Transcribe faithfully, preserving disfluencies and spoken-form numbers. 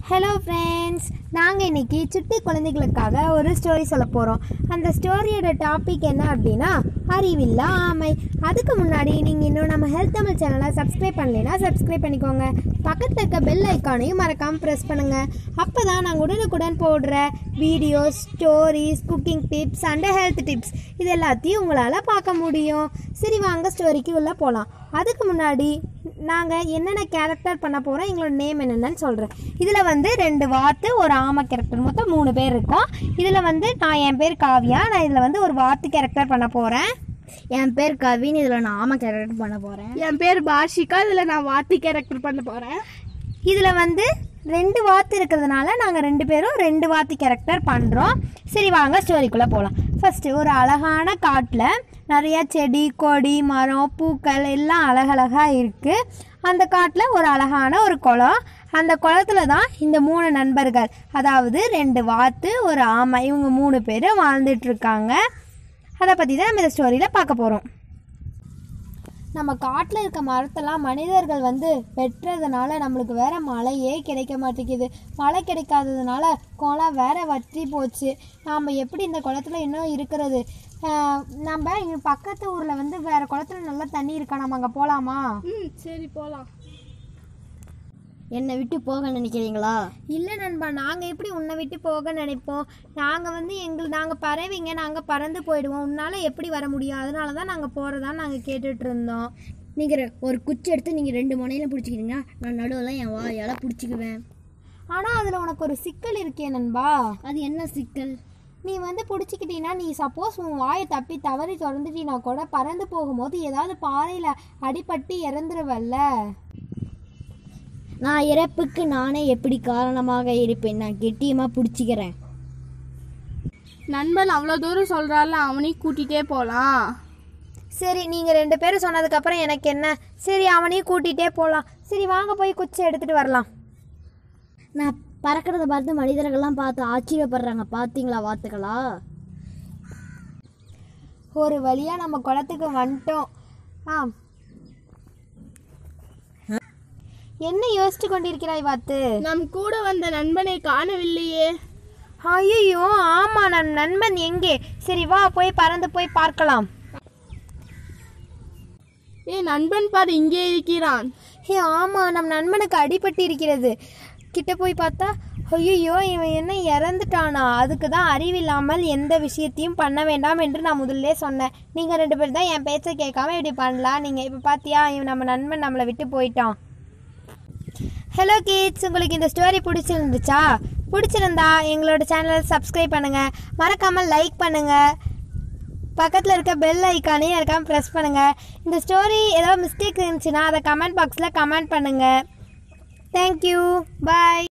Hello friends, நாங்கள் இன்றைக்கி சுட்டி குழந்தைகளுக்காக ஒரு ஸ்டோரி சொல்ல போகிறோம். அந்த ஸ்டோரியோட டாபிக் என்ன அப்படின்னா அறிவில்லா ஆமை. அதுக்கு முன்னாடி நீங்கள் இன்னும் நம்ம ஹெல்த் தமிழ் சேனலை சப்ஸ்கிரைப் பண்ணலைன்னா சப்ஸ்கிரைப் பண்ணிக்கோங்க. பக்கத்தில் இருக்க பெல் ஐக்கானையும் மறக்காமல் ப்ரெஸ் பண்ணுங்கள். அப்போ தான் நாங்கள் உடனுக்குடன் போடுற videos, stories, cooking tips and health tips இது எல்லாத்தையும் உங்களால் பார்க்க முடியும். சரி, வாங்க ஸ்டோரிக்கு உள்ளே போகலாம். அதுக்கு முன்னாடி நாங்கள் என்னென்ன கேரக்டர் பண்ண போகிறோம், எங்களோட நேம் என்னென்னு சொல்கிறேன். இதில் வந்து ரெண்டு வாத்து, ஒரு ஆமை கேரக்டர், மொத்தம் மூணு பேர் இருக்கோம். இதில் வந்து நான் என் பேர் காவியா, நான் இதில் வந்து ஒரு வாத்து கேரக்டர் பண்ண போகிறேன். என் பேர் கவின், இதில் நான் ஆமை கேரக்டர் பண்ண போகிறேன். என் பேர் பாஷிகா, இதில் நான் வாத்து கேரக்டர் பண்ண போகிறேன். இதில் வந்து ரெண்டு வாத்து இருக்கிறதுனால நாங்கள் ரெண்டு பேரும் ரெண்டு வாத்து கேரக்டர் பண்ணுறோம். சரி, வாங்க ஸ்டோரிக்குள்ளே போகலாம். ஃபஸ்ட்டு ஒரு அழகான காட்டில் நிறையா செடி, கொடி, மரம், பூக்கள் எல்லாம் அழகழகாக இருக்குது. அந்த காட்டில் ஒரு அழகான ஒரு குளம். அந்த குளத்துல தான் இந்த மூணு நண்பர்கள், அதாவது ரெண்டு வாத்து, ஒரு ஆமை, இவங்க மூணு பேரும் வாழ்ந்துட்டுருக்காங்க. அதை பற்றி தான் நம்ம இந்த ஸ்டோரியில் பார்க்க போகிறோம். நம்ம காட்டில் இருக்க மரத்தெல்லாம் மனிதர்கள் வந்து வெட்டுறதுனால நம்மளுக்கு வேற மழையே கிடைக்க மாட்டேங்குது. மழை கிடைக்காததுனால குளம் வேற வற்றி போச்சு. நாம் எப்படி இந்த குளத்துல இன்னும் இருக்கிறது? நம்ம இங்கே பக்கத்து ஊரில் வந்து வேற குளத்துல நல்லா தண்ணி இருக்கா, நம்ம அங்கே போகலாமா? ம் சரி, போகலாம். என்னை விட்டு போக நினைக்கிறீங்களா? இல்லை நண்பா, நாங்கள் எப்படி உன்னை விட்டு போக நினைப்போம்? நாங்கள் வந்து எங்கள் நாங்கள் பறவைங்க, நாங்கள் பறந்து போயிடுவோம். உன்னால் எப்படி வர முடியும்? அதனால தான் நாங்கள் போகிறதான்னு நாங்கள் கேட்டுட்டு இருந்தோம். நீங்கள் ஒரு குச்சி எடுத்து நீங்கள் ரெண்டு முனையில பிடிச்சிக்கிறீங்கன்னா நான் நடுவில் என் வாயால் பிடிச்சிக்குவேன். ஆனால் அதில் உனக்கு ஒரு சிக்கல் இருக்கே நண்பா. அது என்ன சிக்கல்? நீ வந்து பிடிச்சிக்கிட்டீங்கன்னா, நீ சப்போஸ் உன் வாயை தப்பி தவறி திறந்துட்டீங்கன்னா கூட பறந்து போகும்போது ஏதாவது பாறையில் அடிபட்டு இறந்துருவல்ல. நான் இறப்புக்கு நானே எப்படி காரணமாக இருப்பேன்? நான் கெட்டியமாக பிடிச்சிக்கிறேன். நண்பன் அவ்வளோ தூரம் சொல்கிறால, அவனையும் கூட்டிகிட்டே போகலாம். சரி, நீங்கள் ரெண்டு பேரும் சொன்னதுக்கப்புறம் எனக்கு என்ன? சரி, அவனையும் கூட்டிகிட்டே போகலாம். சரி, வாங்க போய் குச்சி எடுத்துகிட்டு வரலாம். நான் பறக்கிறத பார்த்து மனிதர்கள்லாம் பார்த்து ஆச்சரியப்படுறாங்க. பார்த்தீங்களா வாத்துக்களா? ஒரு வழியாக நம்ம குளத்துக்கு வந்துட்டோம். ஆ, என்ன யோசிச்சு கொண்டிருக்கிறாய் வாத்து? நம் கூட வந்த நண்பனை காணவில்லையே. ஐயோ, ஆமா, நம் நண்பன் எங்கே? சரி, வா போய் பறந்து போய் பார்க்கலாம். ஏ நண்பன் பாரு, இங்கே இருக்கிறான். ஏ ஆமா, நம் நண்பனுக்கு அடிபட்டு இருக்கிறது. கிட்ட போய் பார்த்தா ஐயோ, இவன் என்ன இறந்துட்டானா? அதுக்கு தான் அறிவில்லாமல் எந்த விஷயத்தையும் பண்ண வேண்டாம் என்று நான் முதல்ல சொன்னேன். நீங்கள் ரெண்டு பேர் தான் என் பேச்சை கேட்காம இப்படி பண்ணலாம். நீங்கள் இப்போ பார்த்தியா, இவன் நம்ம நண்பன் நம்மளை விட்டு போயிட்டான். ஹலோ கிட்ஸ், உங்களுக்கு இந்த ஸ்டோரி பிடிச்சிருந்துச்சா? பிடிச்சிருந்தா எங்களோட சேனலை சப்ஸ்கிரைப் பண்ணுங்கள், மறக்காமல் லைக் பண்ணுங்கள், பக்கத்தில் இருக்க பெல் ஐக்கானையும் இருக்காமல் ப்ரெஸ் பண்ணுங்கள். இந்த ஸ்டோரி ஏதாவது மிஸ்டேக் இருந்துச்சுன்னா அதை கமெண்ட் பாக்ஸில் கமெண்ட் பண்ணுங்கள். தேங்க்யூ, பாய்.